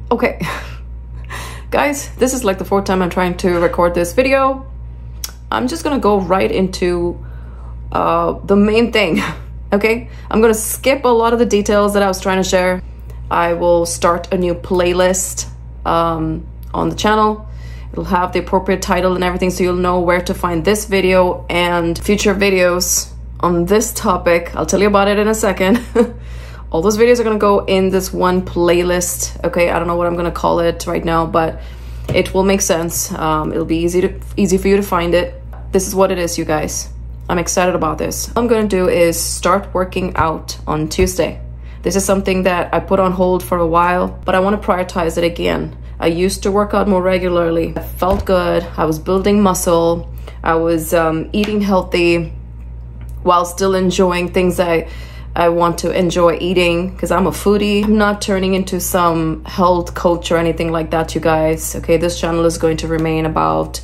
Okay. Guys, this is like the 4th time I'm trying to record this video. I'm just gonna go right into the main thing. Okay, I'm gonna skip a lot of the details that I was trying to share. I will start a new playlist on the channel. It'll have the appropriate title and everything, so you'll know where to find this video and future videos on this topic. I'll tell you about it in a second. All those videos are gonna go in this one playlist. Okay, I don't know what I'm gonna call it right now, but it will make sense. It'll be easy for you to find it. This is what it is, you guys. I'm excited about this. What I'm gonna do is start working out on Tuesday. This is something that I put on hold for a while, but I want to prioritize it again. I used to work out more regularly. I felt good. I was building muscle. I was eating healthy while still enjoying things that I want to enjoy eating, because I'm a foodie. I'm not turning into some health coach or anything like that, you guys. Okay, this channel is going to remain about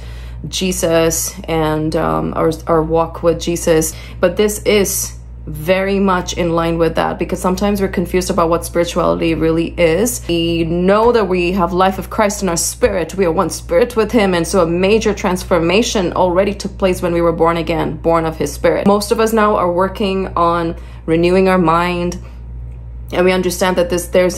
Jesus and our walk with Jesus, but this is very much in line with that, because sometimes we're confused about what spirituality really is. We know that we have life of Christ in our spirit. We are one spirit with him, and so a major transformation already took place when we were born again, born of his spirit. Most of us now are working on renewing our mind, and we understand that there's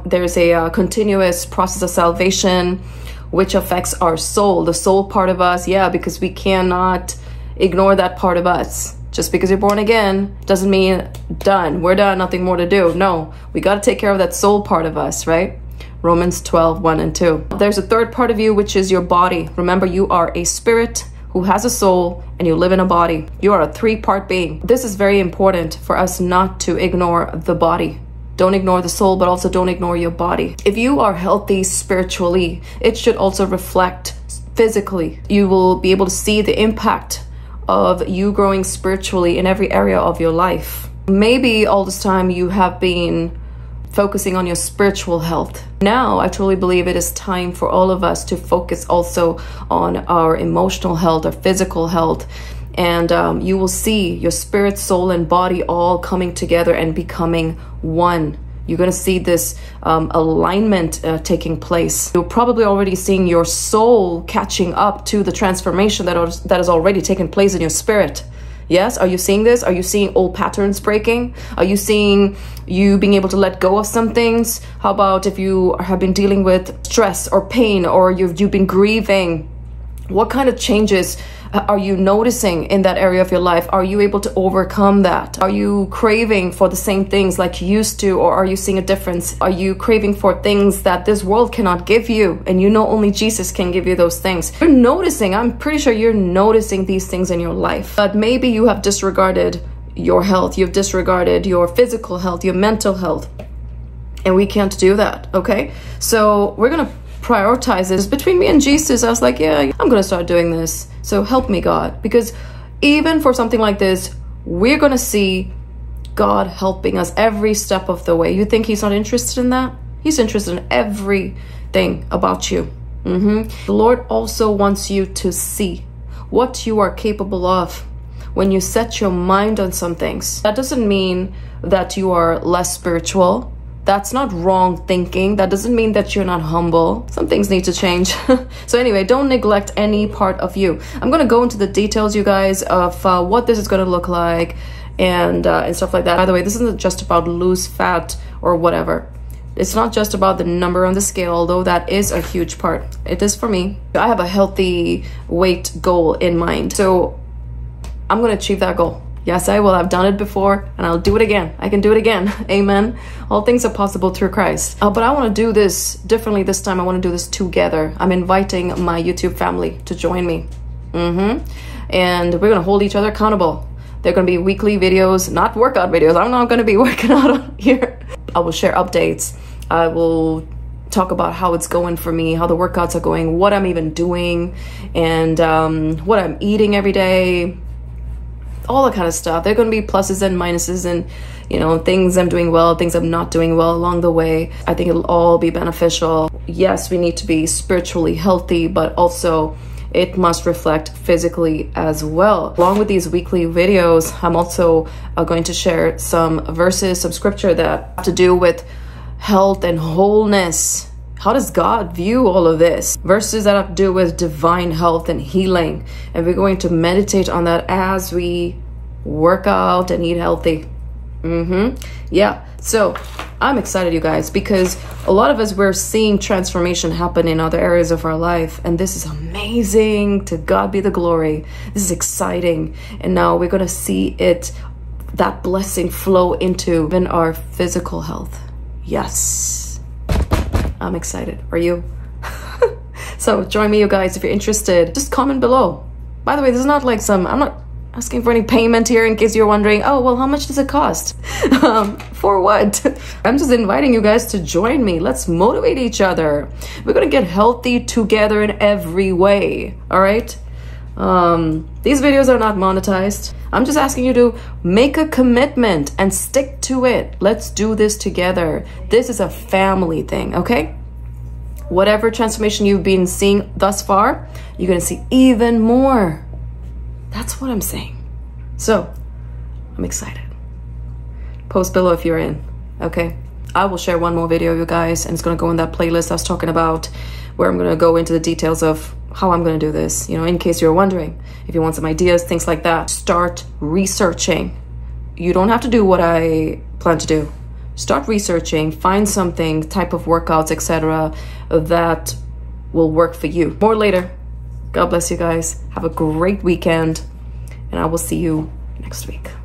a continuous process of salvation which affects our soul, the soul part of us. Yeah, because we cannot ignore that part of us. Just because you're born again doesn't mean done. We're done, nothing more to do. No, we got to take care of that soul part of us, right? Romans 12, 1 and 2. There's a third part of you, which is your body. Remember, you are a spirit who has a soul, and you live in a body. You are a 3-part being. This is very important for us not to ignore the body. Don't ignore the soul, but also don't ignore your body. If you are healthy spiritually, it should also reflect physically. You will be able to see the impact of you growing spiritually in every area of your life. Maybe all this time you have been focusing on your spiritual health. Now, I truly believe it is time for all of us to focus also on our emotional health, our physical health, and you will see your spirit, soul, and body all coming together and becoming one. You're going to see this alignment taking place. You're probably already seeing your soul catching up to the transformation that has already taken place in your spirit. Yes? Are you seeing this? Are you seeing old patterns breaking? Are you seeing you being able to let go of some things? How about if you have been dealing with stress or pain, or you've been grieving? What kind of changes are you noticing in that area of your life? Are you able to overcome that? Are you craving for the same things like you used to, or are you seeing a difference? Are you craving for things that this world cannot give you, and you know only Jesus can give you those things? You're noticing, I'm pretty sure you're noticing these things in your life, but maybe you have disregarded your health, you've disregarded your physical health, your mental health, and we can't do that, okay? So we're gonna prioritize this between me and Jesus. I was like, yeah, I'm gonna start doing this, so help me God, because even for something like this, we're gonna see God helping us every step of the way. You think he's not interested in that? He's interested in everything about you. The Lord also wants you to see what you are capable of when you set your mind on some things. That doesn't mean that you are less spiritual. That's not wrong thinking. That doesn't mean that you're not humble. Some things need to change. So anyway, don't neglect any part of you. I'm going to go into the details, you guys, of what this is going to look like and stuff like that. By the way, this isn't just about lose fat or whatever. It's not just about the number on the scale, although that is a huge part. It is for me. I have a healthy weight goal in mind. So I'm going to achieve that goal. Yes, I will. I've done it before, and I'll do it again. I can do it again. Amen. All things are possible through Christ. But I want to do this differently this time. I want to do this together. I'm inviting my YouTube family to join me. And we're going to hold each other accountable. They're going to be weekly videos, not workout videos. I'm not going to be working out on here. I will share updates. I will talk about how it's going for me, how the workouts are going, what I'm even doing, and what I'm eating every day. All that kind of stuff. There are going to be pluses and minuses, and you know, things I'm doing well, things I'm not doing well along the way. I think it'll all be beneficial. Yes, we need to be spiritually healthy, but also it must reflect physically as well. Along with these weekly videos, I'm also going to share some verses, some scripture that have to do with health and wholeness. How does God view all of this? Verses that have to do with divine health and healing. And we're going to meditate on that as we work out and eat healthy. Yeah, so I'm excited, you guys, because a lot of us, we're seeing transformation happen in other areas of our life. And this is amazing. To God be the glory. This is exciting. And now we're going to see it, that blessing flow into even our physical health. Yes. I'm excited. Are you? So join me, you guys, if you're interested. Just comment below. By the way, this is not like I'm not asking for any payment here, in case you're wondering, oh, well, how much does it cost? For what? I'm just inviting you guys to join me. Let's motivate each other. We're gonna get healthy together in every way, all right? These videos are not monetized. I'm just asking you to make a commitment and stick to it. Let's do this together. This is a family thing, okay? Whatever transformation you've been seeing thus far, you're gonna see even more. That's what I'm saying. So, I'm excited. Post below if you're in, okay? I will share one more video, you guys, and it's gonna go in that playlist I was talking about, where I'm gonna go into the details of how I'm gonna do this, you know, in case you're wondering. If you want some ideas, things like that, start researching. You don't have to do what I plan to do. Start researching, find something, type of workouts, etc., that will work for you. More later. God bless you guys. Have a great weekend, and I will see you next week.